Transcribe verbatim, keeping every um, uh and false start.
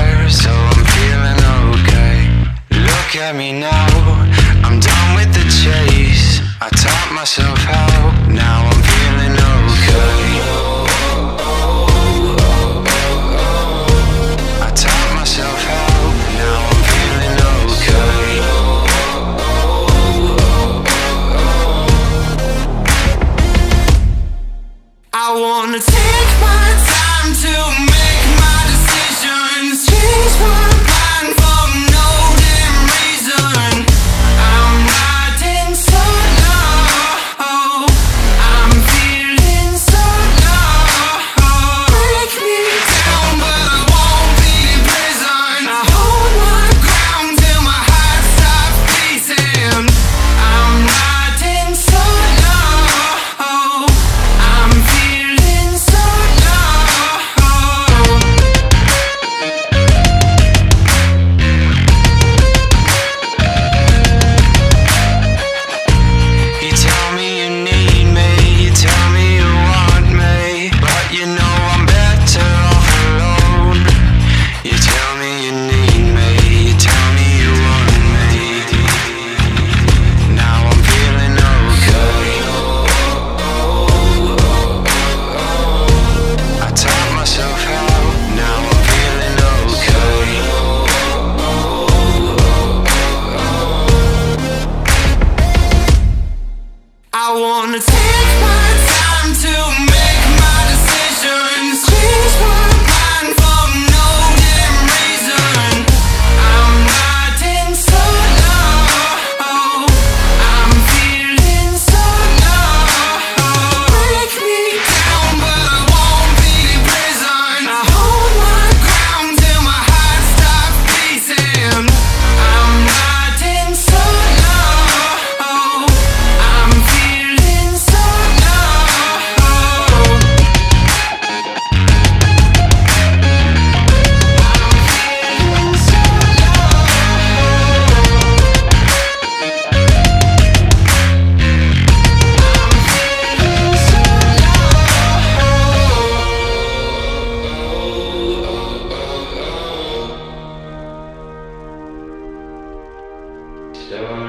care, so I'm feeling okay. Look at me now, I'm done with the chase. I taught myself how, now I'm feeling okay. I taught myself how, now I'm feeling okay. I wanna take my time to make my decisions, change my mind for no damn reason. I'm riding solo, I'm feeling so low. Break me down but I won't be imprisoned. I hold my ground till my heart stops beating. I'm riding solo, I'm feeling so low. You tell me you need me, you tell me you want me, but you know I'm better off alone. You tell me you need me, you tell me you want me. Now I'm feeling okay. I taught myself how, now I'm feeling okay. I wanna take my time to make my decisions, change my mind for no damn reason. I'm riding solo, I'm feeling so low. Break me down but I won't be imprisoned. I hold my ground till my heart stops beating. I'm riding solo, I'm feeling so low. So